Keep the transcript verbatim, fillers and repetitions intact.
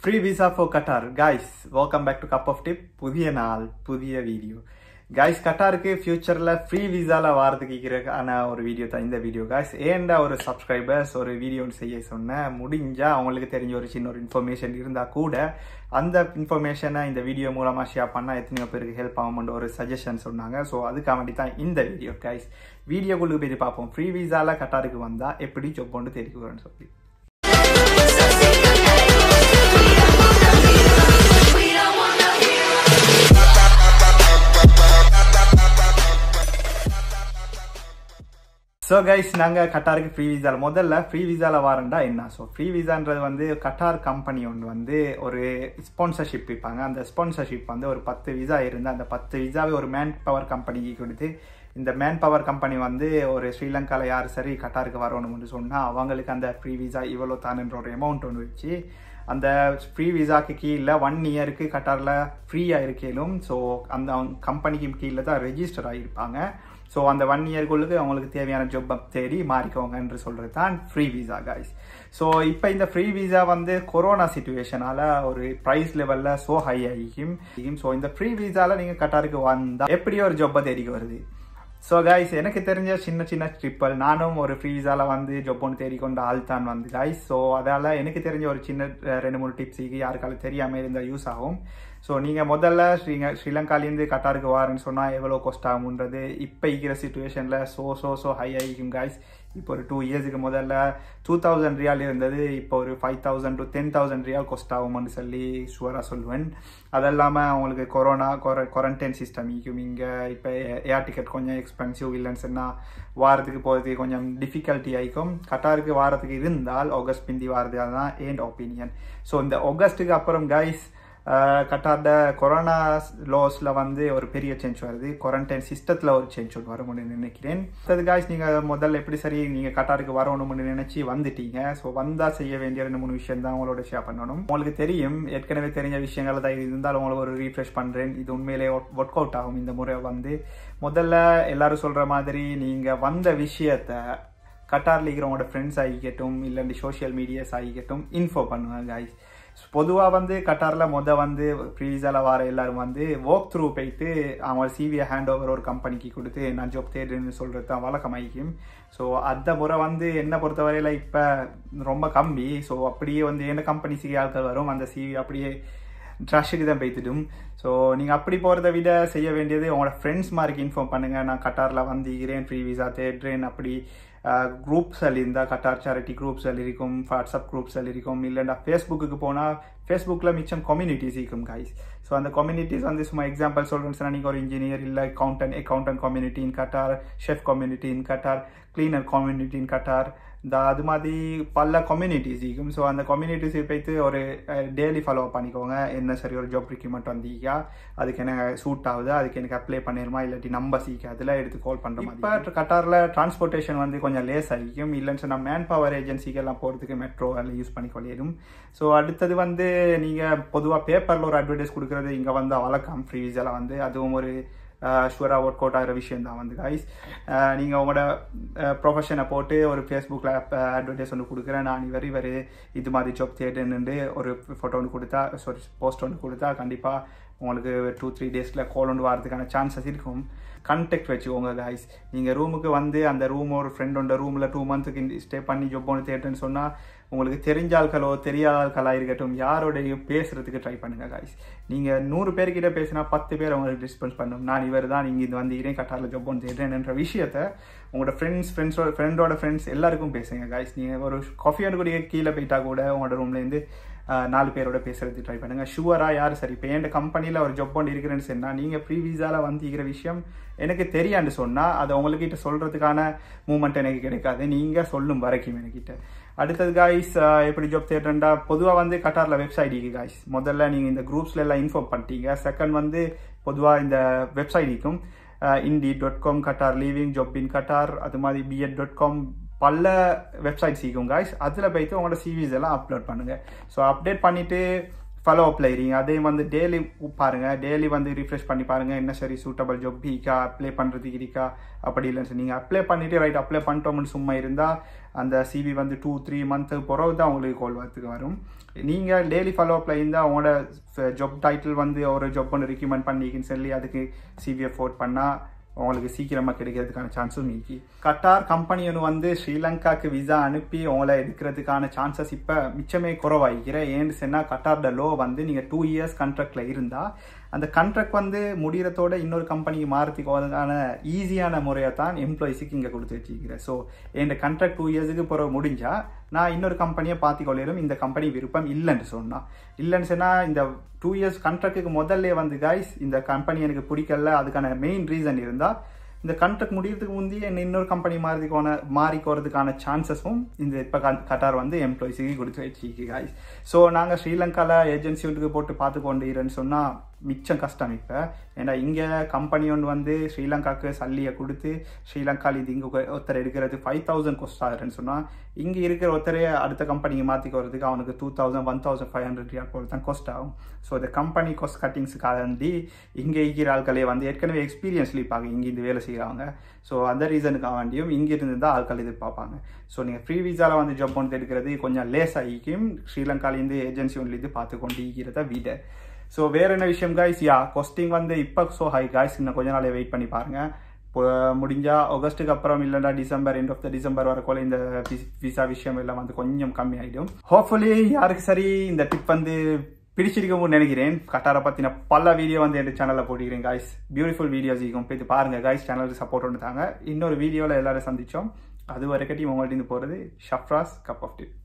Free visa for Qatar. Guys, welcome back to Cup of Tip. புதிய நாள், புதிய video. Guys, கட்டாருக்கு ஃபியூச்சர்ல free விசால வாரதுக்கான ஒரு வீடியோ தான் இந்த வீடியோ. Guys, ஏண்டா ஒரு சப்ஸ்கிரைபர்ஸ் ஒரு வீடியோ செய்ய சொன்ன முடிஞ்சா அவங்களுக்கு தெரிஞ்ச ஒரு சின்ன ஒரு இன்ஃபர்மேஷன் இருந்தா கூட அந்த இன்ஃபர்மேஷனை இந்த வீடியோ மூலமா ஷேர் பண்ணா எத்தனையோ பேருக்கு ஹெல்ப் ஆகும்னு ஒரு சஜஷன் சொன்னாங்க. ஸோ அதுக்காக வேண்டி தான் இந்த வீடியோ. கைஸ், வீடியோக்குள்ள போய் பார்ப்போம். ஃப்ரீ விசால கட்டாருக்கு வந்தா எப்படி ஜாப் ஒன்று தெரிவிக்கிறேன்னு சொல்லி. ஸோ கைஸ், நாங்கள் கட்டாருக்கு ஃப்ரீ விசாவில் முதல்ல ஃப்ரீ விசாவில் வாரண்டா என்ன? ஸோ ஃப்ரீ விசான்றது வந்து கட்டார் கம்பெனி ஒன்று வந்து ஒரு ஸ்பான்சர்ஷிப் விற்பாங்க. அந்த ஸ்பான்சர்ஷிப் வந்து ஒரு பத்து விசா இருந்து அந்த பத்து விசாவை ஒரு மேன் பவர் கம்பெனிக்கு கொடுத்து இந்த மேன் பவர் கம்பெனி வந்து ஒரு ஸ்ரீலங்காவில் யார் சரி கட்டாருக்கு வரணும்னு சொன்னால் அவங்களுக்கு அந்த ஃப்ரீ விசா இவ்வளோ தானுன்ற ஒரு அமௌண்ட் ஒன்று வச்சு அந்த ஃப்ரீ விசாக்கு கீழே ஒன் இயருக்கு கட்டாரில் ஃப்ரீயாக இருக்கலும். ஸோ அந்த கம்பெனிக்கு கீழே தான் ரெஜிஸ்டர் ஆகியிருப்பாங்க. ஸோ அந்த ஒன் இயர்க்குள்ளுக்கு அவங்களுக்கு தேவையான ஜாப் தேடி மாறிக்கோங்க என்று சொல்கிறது தான் ஃப்ரீ விசா கைஸ். ஸோ இப்போ இந்த ஃப்ரீ விசா வந்து கொரோனா சிச்சுவேஷனால் ஒரு ப்ரைஸ் லெவலில் ஸோ ஹை ஆகிக்கும். ஸோ இந்த ஃப்ரீ விசாவில் நீங்கள் கட்டாருக்கு வந்தால் எப்படி ஒரு ஜாப்பை தேடிக்க வருது? ஸோ கைஸ், எனக்கு தெரிஞ்ச சின்ன சின்ன ட்ரிப்பல் நானும் ஒரு ஃப்ரீ விசாவில் வந்து ஜாப் ஒன்று தேடிக்கொண்ட ஆள் தான் வந்து கைஸ். ஸோ அதால் எனக்கு தெரிஞ்ச ஒரு சின்ன ரெண்டு மூணு டிப்ஸுக்கு யாருக்காலும் தெரியாமல் இருந்தால் யூஸ் ஆகும். ஸோ நீங்கள் முதல்ல ஸ்ரீங்க ஸ்ரீலங்காலேருந்து கட்டாருக்கு வாரன்னு சொன்னால் எவ்வளோ காஸ்ட் ஆகுன்றது இப்போ இருக்கிற சுச்சுவேஷனில் ஸோ ஸோ ஸோ ஹை ஆகிக்கும் கைஸ். இப்போ ஒரு டூ இயர்ஸுக்கு முதல்ல டூ தௌசண்ட் ரியால் இருந்தது, இப்போ ஒரு five thousand to ten thousand ரியால் காஸ்ட் ஆகும்னு சொல்லி ஷுவராக சொல்லுவேன். அது இல்லாமல் அவங்களுக்கு கொரோனா கொர குவாரண்டைன் சிஸ்டம் இருக்கும் இங்கே. இப்போ ஏர் டிக்கெட் கொஞ்சம் எக்ஸ்பென்சிவ் இல்லைன்னு சொன்னால் வாரத்துக்கு போகிறதுக்கு கொஞ்சம் டிஃபிகல்ட்டி ஆகிக்கும். கட்டாருக்கு வாரத்துக்கு இருந்தால் ஆகஸ்ட் பிந்தி வாரது தான் என் ஒப்பீனியன். ஸோ இந்த ஆகஸ்ட்டுக்கு அப்புறம் கைஸ் கட்டார்ட கொரோனா லாஸில் வந்து ஒரு பெரிய சேஞ்ச் வருது. குவாரண்டைன் சிஸ்டத்தில் ஒரு சேஞ்ச் ஒன்று வரும்னு நினைக்கிறேன். அது காய்ஸ், நீங்கள் முதல்ல எப்படி சரி நீங்கள் கட்டாருக்கு வரணும்னு நினச்சி வந்துட்டீங்க. ஸோ வந்தால் செய்ய வேண்டிய ரெண்டு மூணு விஷயம் தான் உங்களோட ஷேர் பண்ணணும். உங்களுக்கு தெரியும், ஏற்கனவே தெரிஞ்ச விஷயங்கள் தான் இருந்தாலும் உங்களுக்கு ஒரு ரீஃப்ரெஷ் பண்ணுறேன். இது உண்மையிலே ஒர்க் அவுட் ஆகும் இந்த முறை. வந்து முதல்ல எல்லாரும் சொல்கிற மாதிரி நீங்கள் வந்த விஷயத்த கட்டாரில் இருக்கிறவங்களோட ஃப்ரெண்ட்ஸ் ஆகிக்கட்டும் இல்லாண்டி சோஷியல் மீடியாஸ் ஆகிக்கட்டும் இன்ஃபோ பண்ணுவாங்க காய்ஸ். பொதுவாக வந்து கட்டாரில் மொதல் வந்து ஃப்ரீ விசாவில் வர எல்லாரும் வந்து ஒர்க் த்ரூ போயிட்டு அவங்க சிவியை ஹேண்ட் ஓவர் ஒரு கம்பெனிக்கு கொடுத்து நான் ஜாப் தேடுன்னு சொல்கிறது தான் வழக்கமாகிக்கும். ஸோ அந்த முறை வந்து என்னை பொறுத்தவரையில் இப்போ ரொம்ப கம்மி. ஸோ அப்படியே வந்து என்ன கம்பெனிஸுக்கு ஆட்கள் வரும் அந்த சிவி அப்படியே ட்ரஷுக்கு தான் போய்த்துடும். ஸோ நீங்கள் அப்படி போகிறத விட செய்ய வேண்டியது உங்களோட ஃப்ரெண்ட்ஸ் மாதிரிக்கு இன்ஃபார்ம் பண்ணுங்கள். நான் கட்டாரில் வந்துக்கிறேன், ஃப்ரீ விசா தேடுறேன். அப்படி குரூப்ஸில் இருந்தால் கட்டார் சேரிட்டி குரூப்ஸில் இருக்கும், வாட்ஸ்அப் குரூப்ஸில் இருக்கும். இல்லைன்னா ஃபேஸ்புக்கு போனால் ஃபேஸ்புக்கில் மிச்சம் கம்யூனிட்டிஸ் இருக்கும் கைஸ். ஸோ அந்த கம்யூனிட்டிஸ் வந்து சும்மா எக்ஸாம்பிள் சொல்கிறேன்னு சொன்னால் நீங்கள் ஒரு இன்ஜினியர் இல்லை accountant accountant community in Qatar, chef community in Qatar, cleaner community in Qatar, இந்த அது மாதிரி பல கம்யூனிட்டிஸ் இருக்கும். ஸோ அந்த கம்யூனிட்டிஸ் போய்த்து ஒரு டெய்லி ஃபாலோ பண்ணிக்கோங்க. என்ன சரி ஒரு ஜாப் ரிக்யூமெண்ட் வந்தீங்க, அதுக்கு என்ன சூட் ஆகுது, அதுக்கு எனக்கு அப்ளை பண்ணிடுமா இல்லாட்டி நம்பர் சீக்க அதில் எடுத்து கால் பண்ணுற மாதிரி. இப்போ கட்டாரில் டிரான்ஸ்போர்ட்டேஷன் வந்து கொஞ்சம் லேஸ் ஆகிக்கும். இல்லைன்னு சொன்னால் மேன் பவர் ஏஜென்சிக்கெல்லாம் போகிறதுக்கு மெட்ரோ அதில் யூஸ் பண்ணிக்கொள்ளிடும். ஸோ அடுத்தது வந்து நீங்கள் பொதுவாக பேப்பரில் ஒரு அட்வர்டைஸ் கொடுக்குறது இங்கே வந்து வழக்கம் ஃப்ரீ விசாவில் வந்து. அதுவும் ஒரு ஷுவராக ஒர்க் அவுட் ஆகிற விஷயம் தான் வந்து கைஸ். நீங்கள் உங்களோட ப்ரொஃபஷனை போட்டு ஒரு ஃபேஸ்புக்கில் அட்வர்டைஸ் ஒன்று கொடுக்குறேன், நான் இவர் இவர் இது மாதிரி ஜாப் தேடுன்னு ஒரு ஃபோட்டோ ஒன்று கொடுத்தா சாரி போஸ்ட் ஒன்று கொடுத்தா கண்டிப்பாக உங்களுக்கு டூ த்ரீ டேஸில் கால் ஒன்று வரதுக்கான சான்சஸ் இருக்கும். கண்டெக்ட் வச்சுக்கோங்க கைஸ். நீங்கள் ரூமுக்கு வந்து அந்த ரூம் ஒரு ஃப்ரெண்டோட ரூமில் டூ மந்த்துக்கு ஸ்டே பண்ணி ஜாப் ஒன்று தேடுன்னு சொன்னால் உங்களுக்கு தெரிஞ்ச ஆட்களோ தெரியாத ஆட்களாக இருக்கட்டும் யாரோடையும் பேசுகிறதுக்கு ட்ரை பண்ணுங்கள் கைஸ். நீங்கள் நூறு பேர்கிட்ட பேசினா பத்து பேர் அவங்களுக்கு ரெஸ்பான்ஸ் பண்ணும். நான் இவர் தான் நீங்கள் இது வந்து இரே கட்டாரில் ஜாப் ஒன்று தேடுறேன்ற விஷயத்த உங்களோட ஃப்ரெண்ட்ஸ் ஃப்ரெண்ட்ஸோட ஃப்ரெண்டோட ஃப்ரெண்ட்ஸ் எல்லாருக்கும் பேசுங்க கைஸ். நீங்கள் ஒரு காஃபி ஒன்று கூட கீழே போயிட்டா கூட உங்களோட ரூம்லேருந்து நாலு பேரோட பேசுறதுக்கு ட்ரை பண்ணுங்கள். ஷுவராக யார் சரி இப்போ என் கம்பெனியில் ஒரு ஜாப் ஒன்று இருக்கிறேன்னு சொன்னால் நீங்கள் ஃப்ரீ விசாவில் வந்துக்கிற விஷயம் எனக்கு தெரியான்னு சொன்னால் அதை உங்கள்கிட்ட சொல்கிறதுக்கான மூமெண்ட் எனக்கு கிடைக்காது, நீங்கள் சொல்லும் வரைக்கும் என்கிட்ட. அடுத்தது காய்ஸ், எப்படி ஜாப் தேடுறேன்டா பொதுவாக வந்து கட்டாரில் வெப்சைட் இருக்குது காய்ஸ். முதல்ல நீங்கள் இந்த குரூப்ஸில் எல்லாம் இன்ஃபார்ம் பண்ணிட்டீங்க. செகண்ட் வந்து பொதுவாக இந்த வெப்சைட் இருக்கும் Indeed dot com, Qatar living, job in Qatar, அது மாதிரி பிஎட் டாட் காம் பல வெப்சைட்ஸ் இருக்கும் காய்ஸ். அதில் போய்த்து உங்களோட சிவிஸ் எல்லாம் அப்லோட் பண்ணுங்கள். ஸோ அப்டேட் பண்ணிவிட்டு ஃபாலோ அப்ல இருங்க. அதே வந்து டெய்லி பாருங்க, டெய்லி வந்து ரிஃப்ரெஷ் பண்ணி பாருங்க என்ன சரி சூட்டபிள் ஜாப் இருக்கா, அப்ளை பண்றதுக்கு இருக்கா. அப்படி இல்லைன்னு நீங்க அப்ளை பண்ணிட்டு ரைட் அப்ளை பண்ணிட்டோம்னு சும்மா இருந்தா அந்த சிவி வந்து டூ த்ரீ மந்த்து பிறகு தான் உங்களுக்கு கால் வரத்துக்கு வரும். நீங்க டெய்லி ஃபாலோ அப்ல இருந்தால் உங்களோட ஜாப் டைட்டில் வந்து ஒரு ஜாப் ஒன்று ரெக்கமெண்ட் பண்ணிக்கின்னு சொல்லி அதுக்கு சிவியை ஃபோர்ட் பண்ணா உங்களுக்கு சீக்கிரமாக கிடைக்கிறதுக்கான சான்ஸும் நீக்கி. கட்டார் கம்பெனி ஒன்று வந்து ஸ்ரீலங்காவுக்கு விசா அனுப்பி உங்களை எடுக்கிறதுக்கான சான்சஸ் இப்போ மிச்சமே குறவாகிக்கிறேன். ஏன்னு சொன்னால் கட்டார்ட லோ வந்து நீங்கள் டூ இயர்ஸ் கான்ட்ராக்டில் இருந்தால் அந்த கான்ட்ராக்ட் வந்து முடிகிறதோட இன்னொரு கம்பெனிக்கு மாறத்துக்கு அதுக்கான ஈஸியான முறையை தான் எம்ப்ளாயிஸுக்கு இங்கே கொடுத்து வச்சுக்கிறேன். ஸோ என் கான்ட்ராக்ட் டூ இயர்ஸுக்கு பிறகு முடிஞ்சால் நான் இன்னொரு கம்பெனியை பார்த்துக்கொள்ளும். இந்த கம்பெனி விருப்பம் இல்லைன்னு சொன்னால் இல்லைன்னு சொன்னால் இந்த டூ இயர்ஸ் கான்ட்ராக்டுக்கு முதல்ல வந்து கைஸ் இந்த கம்பெனி எனக்கு பிடிக்கல அதுக்கான மெயின் ரீசன் இருந்தால் இந்த கான்ட்ராக்ட் முடியறதுக்கு முந்தி என்ன இன்னொரு கம்பெனி மாறதுக்கான மாறிக்கிறதுக்கான சான்சஸும் இந்த இப்போ கட்டார் வந்து எம்ப்ளாயிஸுக்கு கொடுத்து வச்சுக்கு கைஸ். ஸோ நாங்கள் ஸ்ரீலங்காவில் ஏஜென்சி ஒன்றுக்கு போட்டு பார்த்து கொண்டுறேன்னு சொன்னால் மிச்சம் கஷ்டம் இப்போ. ஏன்னா இங்கே கம்பெனி ஒன்று வந்து ஸ்ரீலங்காவுக்கு சல்லியை கொடுத்து ஸ்ரீலங்காவில் இது இங்கே ஒருத்தர் எடுக்கிறது ஃபைவ் தௌசண்ட் கொஸ்ட் ஆகுதுன்னு சொன்னால் இங்கே இருக்கிற ஒருத்தரே அடுத்த கம்பெனிக்கு மாற்றிக்க வரதுக்கு அவனுக்கு two thousand one thousand five hundred ரியால் போல தான் கொஸ்ட் ஆகும். ஸோ இந்த கம்பெனி கொஸ்ட் கட்டிங்ஸுக்காண்டி இங்கே இருக்கிற ஆட்களே வந்து ஏற்கனவே எக்ஸ்பீரியன்ஸ் இருப்பாங்க இங்கே இந்த வேலை செய்கிறாங்க. ஸோ அந்த ரீசனுக்காக வேண்டியும் இங்கே இருந்து தான் ஆட்கள் எதிர்பார்ப்பாங்க. ஸோ நீங்கள் ஃப்ரீ விசாவில் வந்து ஜாப் ஒன்று எடுக்கிறது கொஞ்சம் லேஸ் ஆகிக்கும் ஸ்ரீலங்காலேருந்து ஏஜென்சி ஒன்றுலேருந்து பார்த்து கொண்டு இருக்கிறத விட. ஸோ வேற என்ன விஷயம் கைஸ், யா காஸ்டிங் வந்து இப்போ ஸோ ஹை கைஸ், இன்னும் கொஞ்ச நாளே வெயிட் பண்ணி பாருங்க. இப்போ முடிஞ்சா ஆகஸ்ட்டுக்கு அப்புறம் இல்லைன்னா December end of the December வரக்குள்ள இந்த விசா விஷயம் எல்லாம் வந்து கொஞ்சம் கம்மி ஆகிடும். ஹோப்ஃபுல்லி யாருக்கு சரி இந்த டிப் வந்து பிடிச்சிருக்கும்னு நினைக்கிறேன். கட்டாரை பற்றின பல வீடியோ வந்து என் சேனலில் போட்டுக்கிறேன் கைஸ். பியூட்டிஃபுல் வீடியோஸ் இருக்கும், போய் பாருங்க கைஸ். சேனலுக்கு சப்போர்ட் ஒன்று தாங்க. இன்னொரு வீடியோவில் எல்லாரும் சந்திச்சோம். அது வரைக்கட்டும் உங்கள்கிட்ட போகிறது ஷஃப்ராஸ் கப் ஆஃப் டீ.